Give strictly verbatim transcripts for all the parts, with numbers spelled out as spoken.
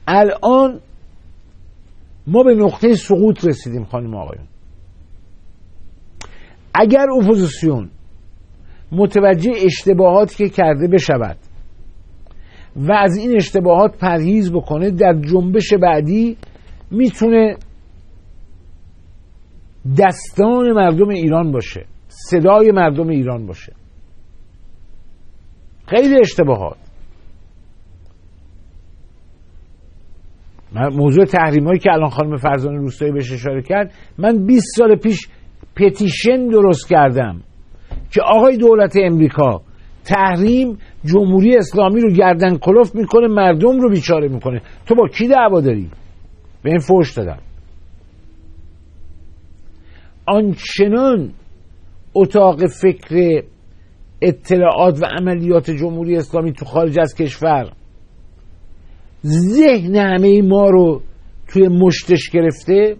الان ما به نقطه سقوط رسیدیم خانم آقایون. اگر اپوزیسیون متوجه اشتباهاتی که کرده بشود و از این اشتباهات پرهیز بکنه، در جنبش بعدی میتونه دستان مردم ایران باشه، صدای مردم ایران باشه. خیلی اشتباهات. من موضوع تحریم هایی که الان خانم فرزانه روستایی بهش اشاره کرد، من بیست سال پیش پتیشن درست کردم که آقای دولت امریکا تحریم جمهوری اسلامی رو گردن کلفت میکنه، مردم رو بیچاره میکنه. تو با کی دعوا داری؟ به این فوش دادم. آنچنان اتاق فکر اطلاعات و عملیات جمهوری اسلامی تو خارج از کشور ذهن همه ما رو توی مشتش گرفته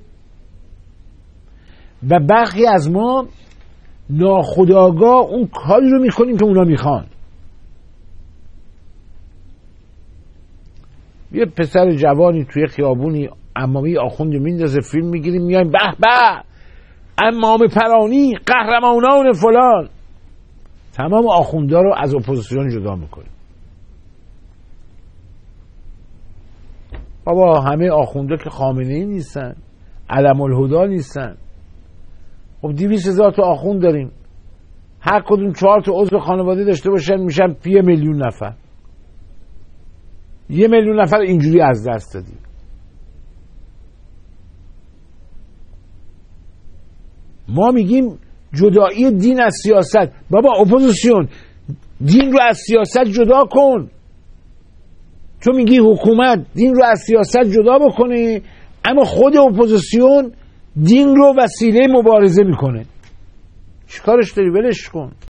و برخی از ما ناخودآگاه اون کاری رو میکنیم که اونا میخوان. یه پسر جوانی توی خیابونی عمامه آخوندی میندازه فیلم میگیریم، میایم به به عمامه پرانی قهرمانان فلان. تمام آخوندا رو از اپوزیسیون جدا میکنیم. بابا همه آخوندا که خامنه‌ای نیستن، علم الهدا نیستن. خب دویست هزار تا آخوند داریم، هر کدوم چهار تا عضو خانواده داشته باشن میشن یه میلیون نفر. یه میلیون نفر اینجوری از دست دادیم. ما میگیم جدایی دین از سیاست. بابا اپوزیسیون دین رو از سیاست جدا کن. تو میگی حکومت دین رو از سیاست جدا بکنه، اما خود اپوزیسیون دین رو وسیله مبارزه میکنه. چیکارش داری؟ ولش کن.